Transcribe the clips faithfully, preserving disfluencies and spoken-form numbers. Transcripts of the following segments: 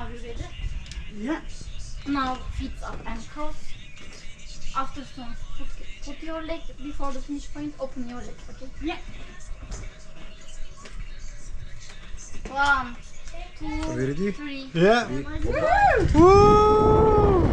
Are you ready? Yeah. Now feet up and cross. After stones, put, put your leg before the finish point. Open your legs, okay? Yeah. One, two, Ready? three. Yeah. Woo! Woo!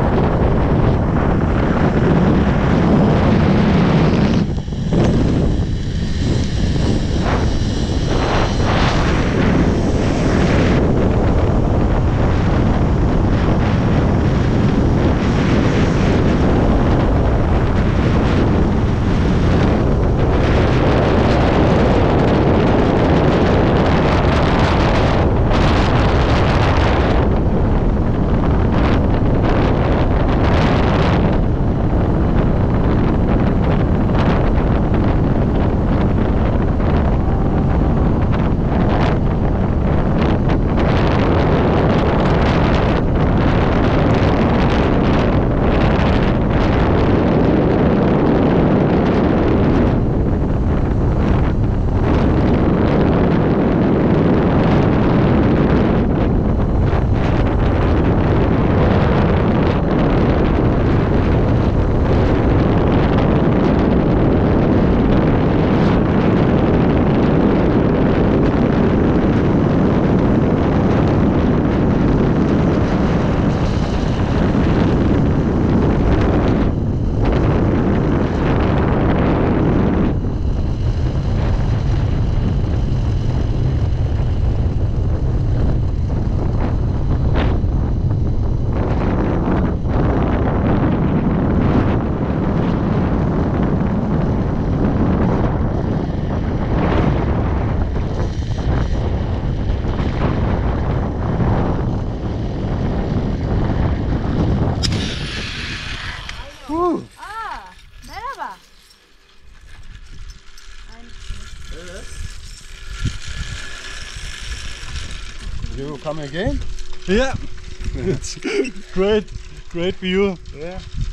Woo! Aa, merhaba. You come again? Yeah. It's great, great view. Yeah.